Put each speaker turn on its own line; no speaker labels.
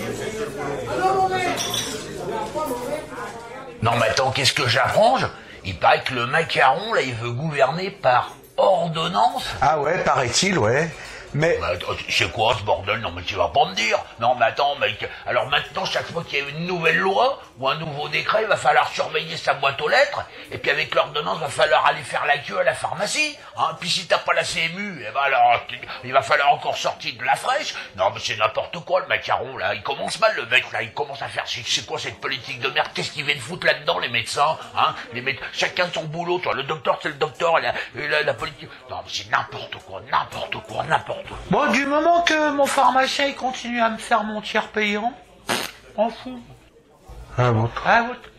Non mais attends, qu'est-ce que j'arrange? Il paraît que le macaron, là, il veut gouverner par ordonnance.
Ah ouais, paraît-il, ouais. Mais...
Bah, c'est quoi ce bordel? Non mais tu vas pas me dire. Non mais attends, mec. Alors maintenant, chaque fois qu'il y a une nouvelle loi ou un nouveau décret, il va falloir surveiller sa boîte aux lettres. Et puis avec l'ordonnance, il va falloir aller faire la queue à la pharmacie. Hein. Puis si t'as pas la CMU, eh ben alors, il va falloir encore sortir de la fraîche. Non mais c'est n'importe quoi le macaron là. Il commence mal le mec là. Il commence à faire. C'est quoi cette politique de merde? Qu'est-ce qu'ils viennent foutre là-dedans les médecins? Hein, chacun son boulot. Toi, le docteur c'est le docteur. La politique. Non mais c'est n'importe quoi, n'importe quoi, n'importe.
Bon, du moment que mon pharmacien il continue à me faire mon tiers payant, on fout.
Ah bon.
Ah, votre